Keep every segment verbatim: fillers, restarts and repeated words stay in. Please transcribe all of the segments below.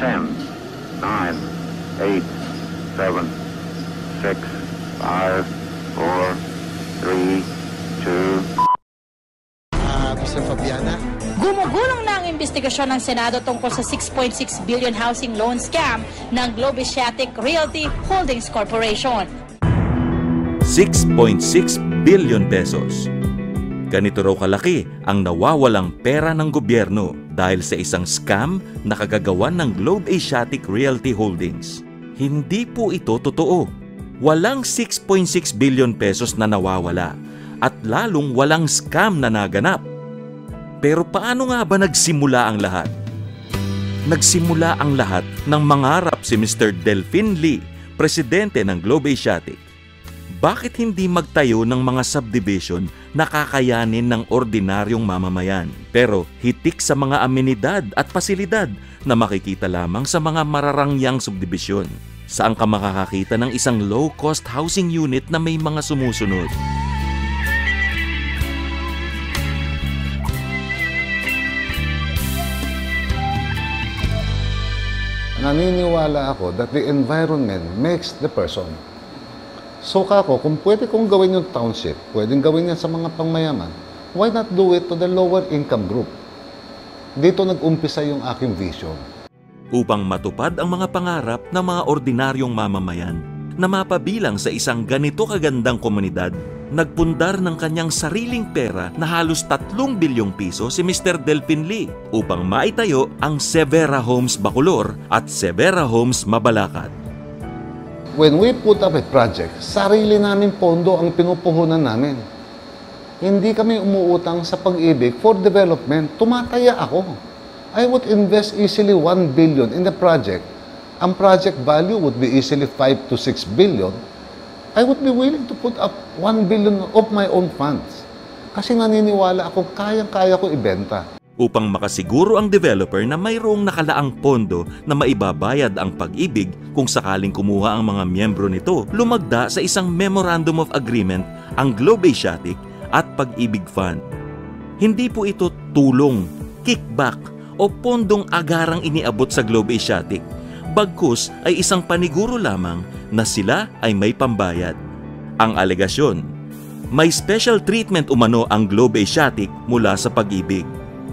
ten, nine, eight, seven, six, five, four, three, two. Ah, Mister Fabiana? Gumugulong na ang investigasyon ng Senado tungkol sa six point six billion housing loan scam ng Globe Asiatic Realty Holdings Corporation. six point six billion pesos. Ganito raw kalaki ang nawawalang pera ng gobyerno dahil sa isang scam na kagagawan ng Globe Asiatic Realty Holdings. Hindi po ito totoo. Walang six point six billion pesos na nawawala at lalong walang scam na naganap. Pero paano nga ba nagsimula ang lahat? Nagsimula ang lahat nang mangarap si Mister Delfin Lee, presidente ng Globe Asiatic. Bakit hindi magtayo ng mga subdivision na kakayanin ng ordinaryong mamamayan, pero hitik sa mga amenidad at pasilidad na makikita lamang sa mga mararangyang subdivision? Saan ka makakakita ng isang low-cost housing unit na may mga sumusunod? Naniniwala ako that the environment makes the person. So kako, kung pwede kong gawin yung township, pwedeng gawin yan sa mga pangmayaman, why not do it to the lower income group? Dito nag-umpisa yung aking vision. Upang matupad ang mga pangarap ng mga ordinaryong mamamayan na mapabilang sa isang ganito kagandang komunidad, nagpundar ng kanyang sariling pera na halos tatlong bilyong piso si Mister Delfin Lee upang maitayo ang Severa Homes Bacolor at Severa Homes Mabalacat. When we put up a project, sarili namin pondo ang pinupuhunan namin. Hindi kami umuutang sa Pag-ibig for development. Tumataya ako. I would invest easily one billion in the project. Ang project value would be easily five to six billion. I would be willing to put up one billion of my own funds. Kasi naniniwala ako, kayang-kaya ko ibenta. Upang makasiguro ang developer na mayroong nakalaang pondo na maibabayad ang Pag-ibig kung sakaling kumuha ang mga miyembro nito, lumagda sa isang Memorandum of Agreement ang Globe Asiatic at Pag-ibig Fund. Hindi po ito tulong, kickback o pondong agarang iniabot sa Globe Asiatic. Bagkus ay isang paniguro lamang na sila ay may pambayad. Ang alegasyon, may special treatment umano ang Globe Asiatic mula sa Pag-ibig.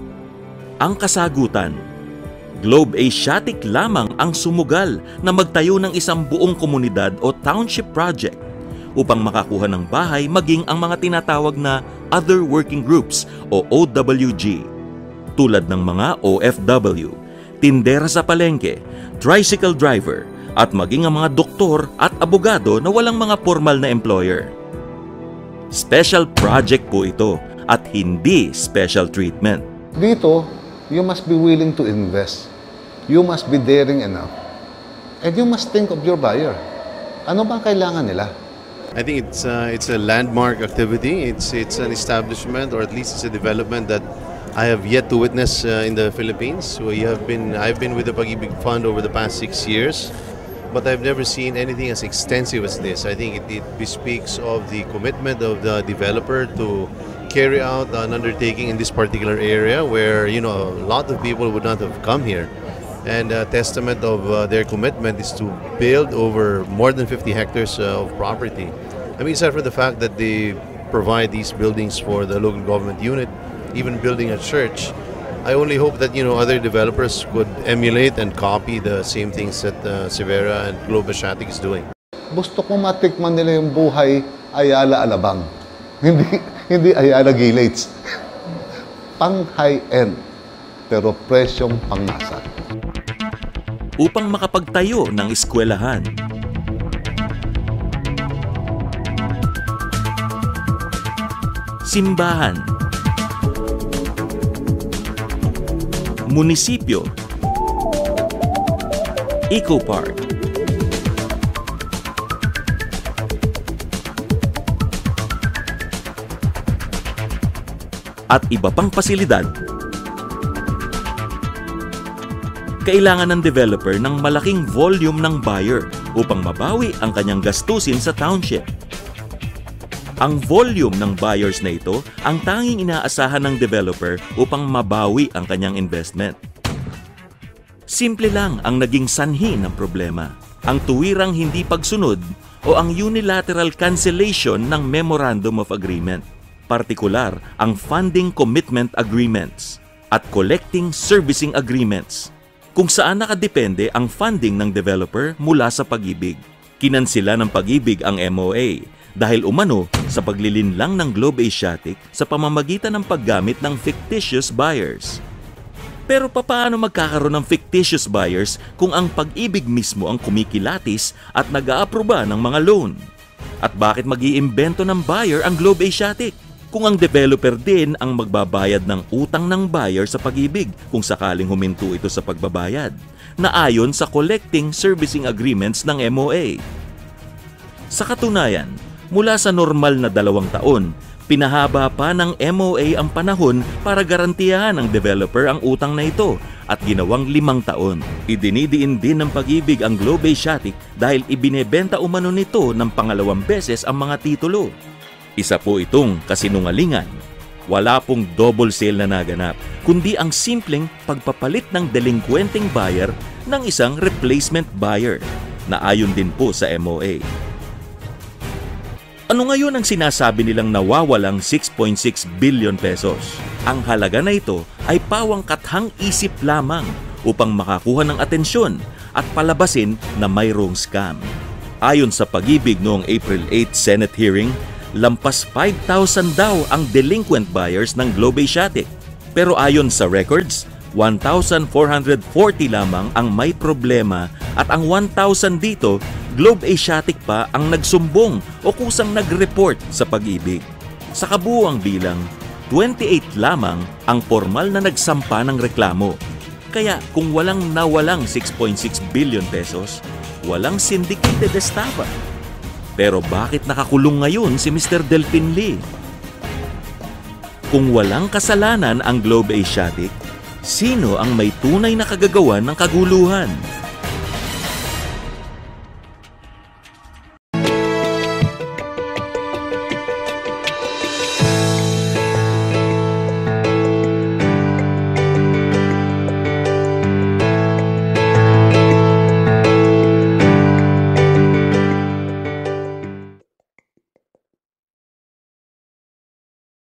Ang kasagutan, Globe Asiatic lamang ang sumugal na magtayo ng isang buong komunidad o township project upang makakuha ng bahay maging ang mga tinatawag na other working groups o O W G, tulad ng mga O F W, tindera sa palengke, tricycle driver, at maging ang mga doktor at abogado na walang mga formal na employer. Special project po ito at hindi special treatment. Dito, you must be willing to invest. You must be daring enough. And you must think of your buyer. Ano ba kailangan nila? I think it's uh, it's a landmark activity. It's it's an establishment, or at least it's a development that I have yet to witness uh, in the Philippines. We have been I've been with the Pag-ibig Fund over the past six years, but I've never seen anything as extensive as this. I think it, it bespeaks of the commitment of the developer to carry out an undertaking in this particular area where, you know, a lot of people would not have come here. And a testament of uh, their commitment is to build over more than fifty hectares uh, of property. I mean, aside from the fact that they provide these buildings for the local government unit, even building a church, I only hope that, you know, other developers could emulate and copy the same things that uh, Severa and Globe Asiatic is doing. Gusto ko matikman nila yung buhay Ayala Alabang. Hindi, hindi Ayala Gilates. Pang high-end, pero presyong pangmasa. Upang makapagtayo ng eskwelahan, simbahan, munisipyo, eco park, at iba pang pasilidad, kailangan ng developer ng malaking volume ng buyer upang mabawi ang kanyang gastusin sa township. Ang volume ng buyers na ito ang tanging inaasahan ng developer upang mabawi ang kanyang investment. Simple lang ang naging sanhi ng problema. Ang tuwirang hindi pagsunod o ang unilateral cancellation ng Memorandum of Agreement. Partikular ang Funding Commitment Agreements at Collecting Servicing Agreements, kung saan nakadepende ang funding ng developer mula sa Pag-ibig. Kinansila ng Pag-ibig ang M O A dahil umano sa paglilinlang ng Globe Asiatic sa pamamagitan ng paggamit ng fictitious buyers. Pero papaano magkakaroon ng fictitious buyers kung ang Pag-ibig mismo ang kumikilatis at nag-aaproba ng mga loan? At bakit mag-iimbento ng buyer ang Globe Asiatic kung ang developer din ang magbabayad ng utang ng buyer sa Pag-ibig kung sakaling huminto ito sa pagbabayad, na ayon sa Collecting Servicing Agreements ng M O A? Sa katunayan, mula sa normal na dalawang taon, pinahaba pa ng M O A ang panahon para garantiyahan ng developer ang utang na ito at ginawang limang taon. Idinidiin din ng Pag-ibig ang Globe Asiatic dahil ibinebenta umano nito ng pangalawang beses ang mga titulo. Isa po itong kasinungalingan. Wala pong double sale na naganap, kundi ang simpleng pagpapalit ng delinquenting buyer ng isang replacement buyer na ayon din po sa M O A. Ano ngayon ang sinasabi nilang nawawalang six point six billion pesos? Ang halaga na ito ay pawang kathang isip lamang upang makakuha ng atensyon at palabasin na mayroong scam. Ayon sa Pag-ibig noong April eighth Senate hearing, lampas five thousand daw ang delinquent buyers ng Globe Asiatic. Pero ayon sa records, one thousand four hundred forty lamang ang may problema at ang one thousand dito, Globe Asiatic pa ang nagsumbong o kusang nag-report sa Pag-ibig. Sa kabuuang bilang, twenty-eight lamang ang formal na nagsampa ng reklamo. Kaya kung walang nawalang six point six billion pesos, walang syndicated estafa. Pero bakit nakakulong ngayon si Mister Delphin Lee? Kung walang kasalanan ang Globe Asiatic, sino ang may tunay na kagagawan ng kaguluhan?